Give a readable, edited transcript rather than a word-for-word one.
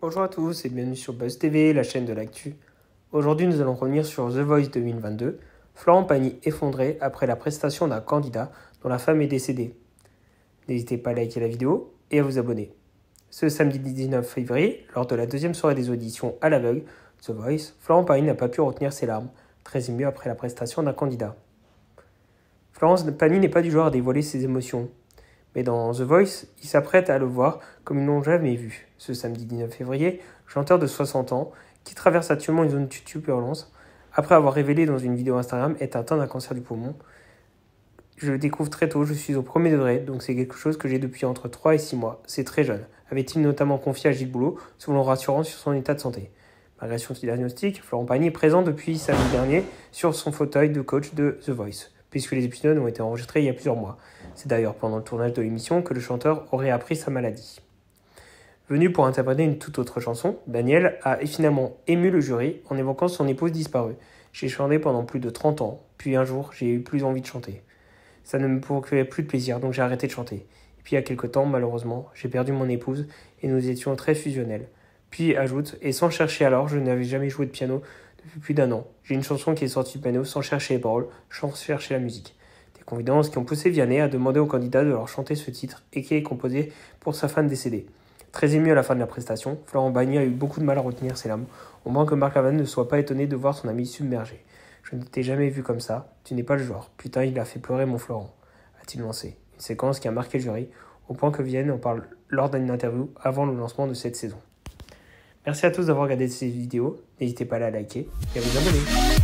Bonjour à tous et bienvenue sur Buzz TV, la chaîne de l'actu. Aujourd'hui, nous allons revenir sur The Voice 2022. Florent Pagny effondré après la prestation d'un candidat dont la femme est décédée. N'hésitez pas à liker la vidéo et à vous abonner. Ce samedi 19 février, lors de la deuxième soirée des auditions à l'aveugle, The Voice, Florent Pagny n'a pas pu retenir ses larmes, très ému après la prestation d'un candidat. Florent Pagny n'est pas du genre à dévoiler ses émotions. Mais dans The Voice, ils s'apprêtent à le voir comme ils n'ont jamais vu. Ce samedi 19 février, le chanteur de 60 ans, qui traverse actuellement une zone de turbulence, après avoir révélé dans une vidéo Instagram être atteint d'un cancer du poumon. Je le découvre très tôt, je suis au premier degré, donc c'est quelque chose que j'ai depuis entre 3 et 6 mois. C'est très jeune, avait-il notamment confié à Gilles Boulot, selon rassurant sur son état de santé. Malgré son diagnostic, Florent Pagny est présent depuis samedi dernier sur son fauteuil de coach de The Voice, puisque les épisodes ont été enregistrés il y a plusieurs mois. C'est d'ailleurs pendant le tournage de l'émission que le chanteur aurait appris sa maladie. Venu pour interpréter une toute autre chanson, Daniel a finalement ému le jury en évoquant son épouse disparue. J'ai chanté pendant plus de 30 ans, puis un jour j'ai eu plus envie de chanter. Ça ne me procurait plus de plaisir, donc j'ai arrêté de chanter. Et puis il y a quelques temps, malheureusement, j'ai perdu mon épouse et nous étions très fusionnels. Puis ajoute, et sans chercher alors, je n'avais jamais joué de piano depuis plus d'un an. J'ai une chanson qui est sortie du piano sans chercher les paroles, sans chercher la musique. Des confidences qui ont poussé Vianney à demander aux candidats de leur chanter ce titre et qui est composé pour sa femme décédée. Très ému à la fin de la prestation, Florent Pagny a eu beaucoup de mal à retenir ses larmes, au moins que Marc Lavoine ne soit pas étonné de voir son ami submergé. Je ne t'ai jamais vu comme ça, tu n'es pas le genre. Putain, il a fait pleurer mon Florent, a-t-il lancé. Une séquence qui a marqué le jury, au point que Vianney en parle lors d'une interview avant le lancement de cette saison. Merci à tous d'avoir regardé cette vidéo, n'hésitez pas à la liker et à vous abonner.